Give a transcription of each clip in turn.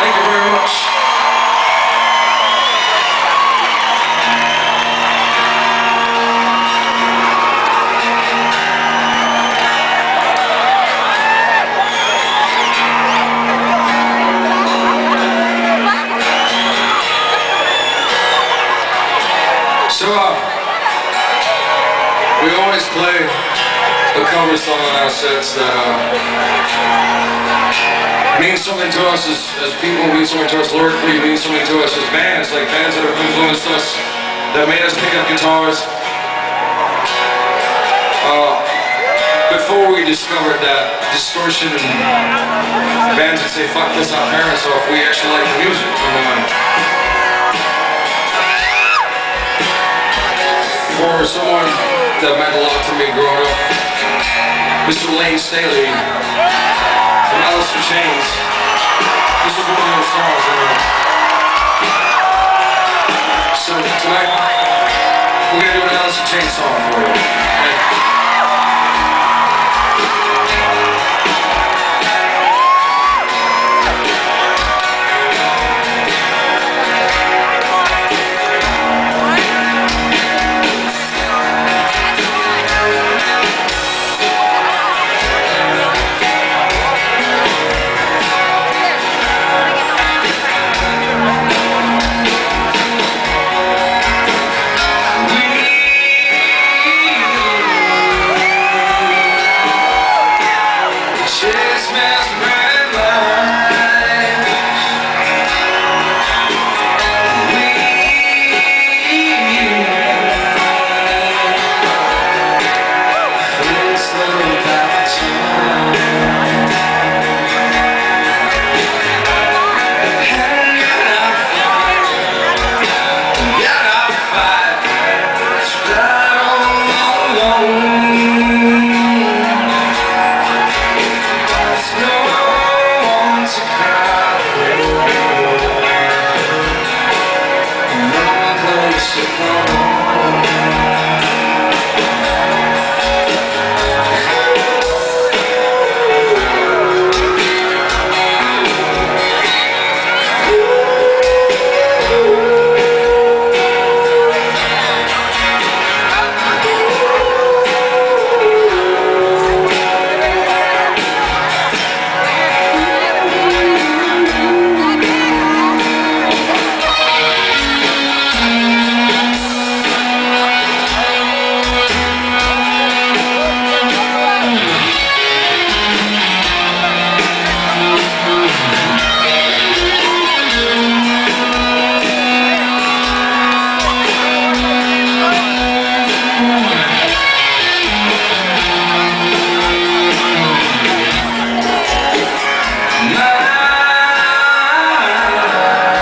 Thank you very much. So, we always play a cover song on our sets that means something to us as people, means something to us lyrically, means something to us as bands, like bands that have influenced us, that made us pick up guitars. Before we discovered that distortion and bands that say fuck this our parents off, we actually like the music. For someone that meant a lot to me growing up, Mr. Lane Staley from Alice in Chains. This is one of those songs. So tonight, we're going to do an Alice in Chains song for you.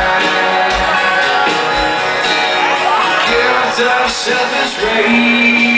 Self is raised.